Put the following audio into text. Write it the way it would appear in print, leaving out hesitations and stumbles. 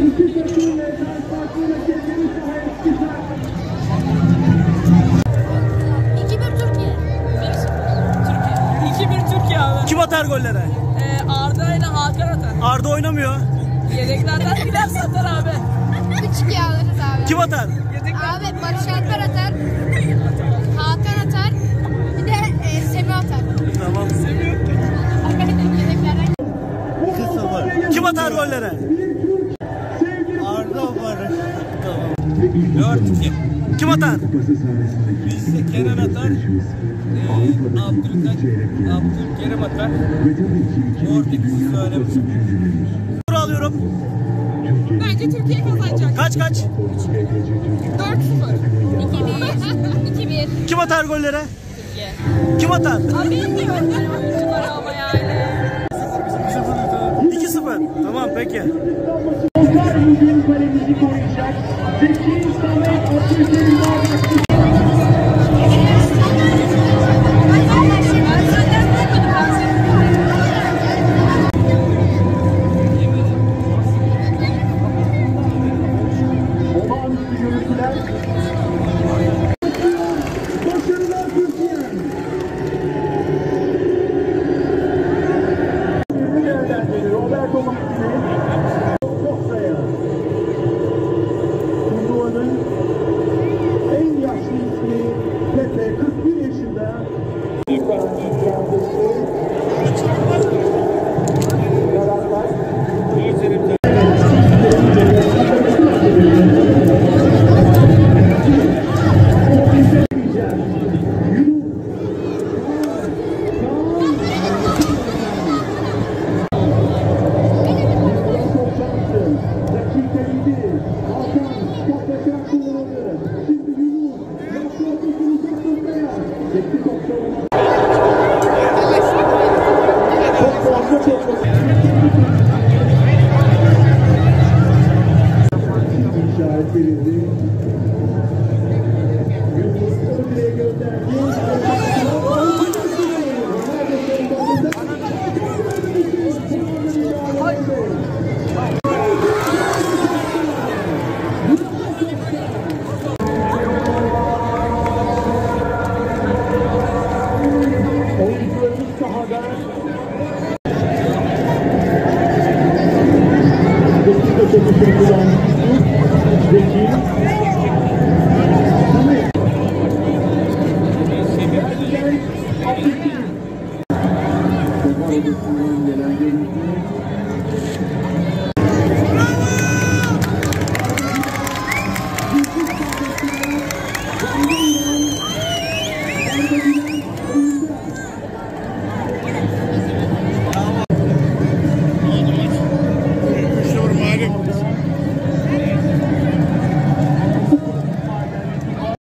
Kim atar golleri? Arda ile Hakan atar. Arda oynamıyor. Yedeklerden giderse atar abi. 3-2 alırız abi. Kim atar? Abi Barış Alper atar. Hakan atar. Bir de Semih atar. Tamam. Yedeklerden. Kim atar golleri? Arda Barış. Tamam. 4-2. Kim atar? Bizde Kenan atar. Abdülkerim atar. Portekiz'i söylemişim. Soru alıyorum. Bence Türkiye kazanacak. Kaç? 4-0. 2-1. Kim atar golleri? Türkiye. Kim atar? Abi bilmiyorum. Oyuncular ama yani. 2-0. Tamam peki. Bugün kalemizi koruyacak. Zeki Samet Abdülkerim olağanüstü görüntüler. Başarılar Türkiye. Değerlendirir Roberto Martinez. Sofra'ya. Turnuva'nın en yaşlı ismi Pepe, 41 yaşında. İşaret verildi. Yunus Ödül'e gönderdi. Oyuncularımız sahada. Dakika çekişini kullandı. Zeki.